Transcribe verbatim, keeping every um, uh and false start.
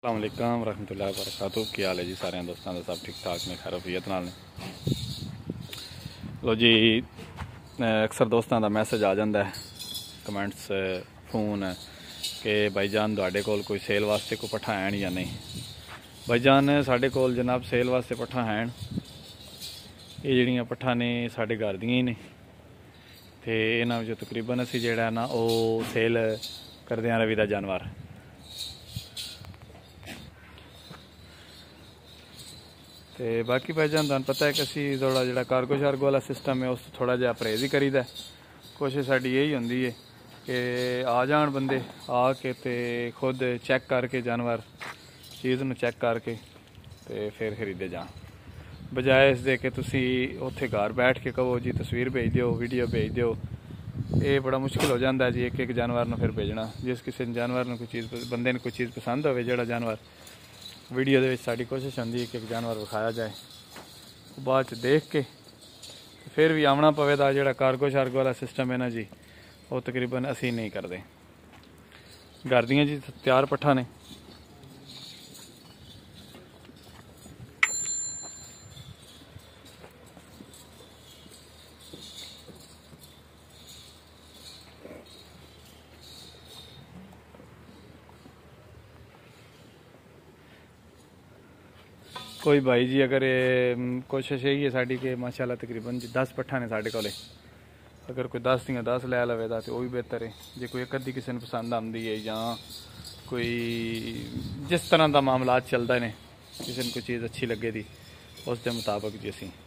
अस्सलाम वालेकुम रहमतुल्लाहि व बरकातुहू। की हाल है जी सारे दोस्तों का? सब ठीक ठाक ने, खैरियत नाल ने। लो जी, अक्सर दोस्तों का मैसेज आ जाता है, कमेंट्स, फोन कि भाईजान तुहाडे कोल कोई सेल वास्ते कोई पट्ठा है या नहीं। भाईजान साढ़े कोल जनाब सेल वास्ते पट्ठा हैं। ये जड़ियाँ पट्ठा ने साढ़े घर दियां ही ने, तो इन्होंने जो तकरीबन असी जोड़ा ना वो सेल करते हैं रवि का जानवर। तो बाकी भाईजान तुहानू पता है कि असी थोड़ा जो कार्गो शार्गो वाला सिस्टम है उस थोड़ा जहा परहेज ही करीदा। कोशिश साड़ी यही होंगी है कि आ जान बंदे आके ते खुद चैक करके जानवर चीज़ में चैक करके तो फिर खरीदे जान, बजाय इस दे कि तुसी उत्थे घर बैठ के कहो जी तस्वीर भेज दो, वीडियो भेज दो। ये बड़ा मुश्किल हो जाता है जी एक एक जानवर को फिर भेजना। जिस किसी जानवर को कोई चीज़ बंदे ने कोई चीज़ पसंद हो, जोड़ा जानवर वीडियो दे साड़ी कोशिश होंगी है कि एक जानवर विखाया जाए, बाद च देख के फिर भी आना पवे। दा जो कार्गो शार्गो वाला सिस्टम है ना जी, वो तकरीबन असी नहीं करते। घर दियाँ जी तैयार पट्ठा ने। कोई भाई जी अगर कोशिश यही है साड़ी कि माशाल्लाह तकरीबन जी दस पट्ठा ने साढ़े कोले, अगर कोई दस दियाँ दस लै लवे तो वह भी बेहतर है। जो कोई एक अद्धी किसी ने पसंद आती है या कोई जिस तरह का मामला चलता ने, किसी को कोई चीज़ अच्छी लगे थी उस दे मुताबिक जी असी